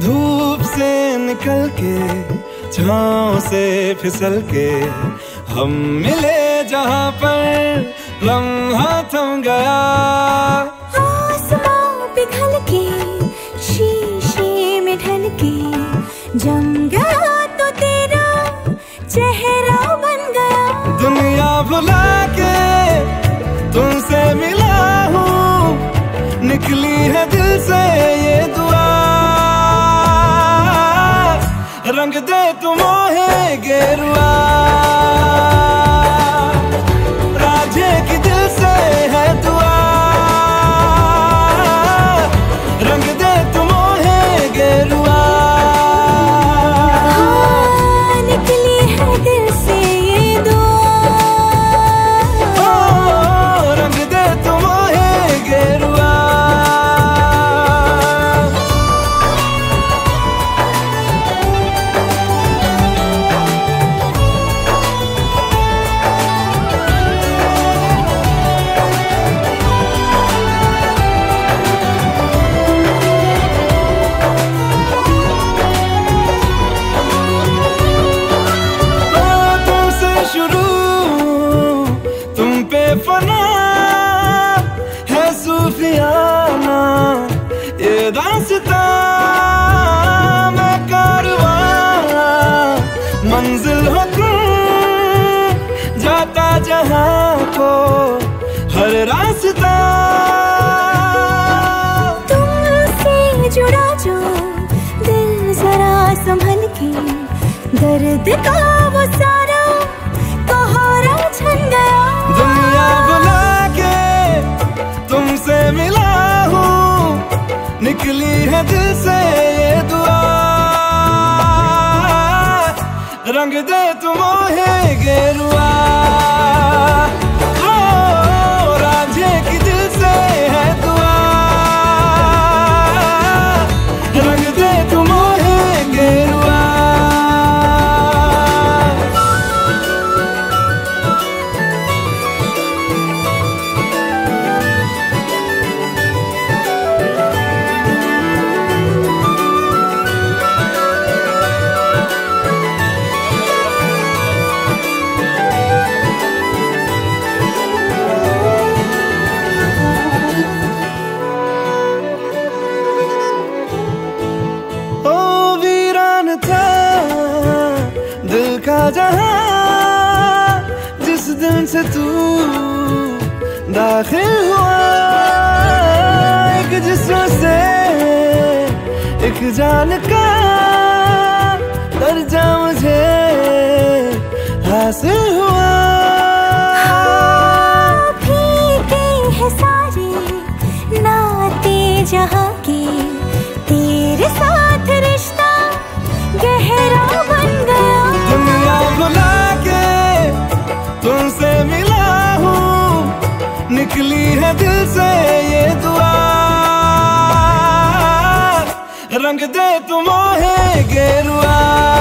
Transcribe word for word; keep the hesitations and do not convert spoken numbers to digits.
धूप से निकल के छाँव से फिसल के हम मिले जहाँ पर लम्हा थम गया। आसमां पिघल के शीशे में ढल के जम गया तो तेरा चेहरा बन गया। दुनिया भुला के तुमसे मिला हूँ, निकली है दिल से ये दुआ। रंग दे तुम मोहे गेरुआ, राझे की दिल से है दुआ। रंग दे तुम मोहे गेरुआ, हाँ, निकली है दिल से ये दुआ। ओ, रंग दे तुम मोहे गेरुआ। फना है सूफियाना ये दास्तां, मैं कारवां मंजिल हो तुम, जाता जहां को हर रास्ता। तुमसे जुड़ा जो दिल जरा संभल के, दर्द का वो सारा कोहरा छन गया। दुनिया बुला के तुमसे मिला हूँ, निकली है दिल से ये दुआ। रंग दे तुम मोहे गेरुआ, ओ, राझे की दिल से है दुआ। रंग दे तुम मोहे गेरुआ। दिल का जहां जिस दिन से तू दाखिल हुआ, एक जिस्म से एक जान का दर्जा मुझे हासिल हुआ। हाँ, फीके हैं सारे नाते जहाँ के, तेरे साथ रिश्ता गहरा बन गया। दुनिया बुला के तुमसे मिला हूँ, निकली है दिल से ये दुआ। रंग दे तुम मोहे गेरुआ।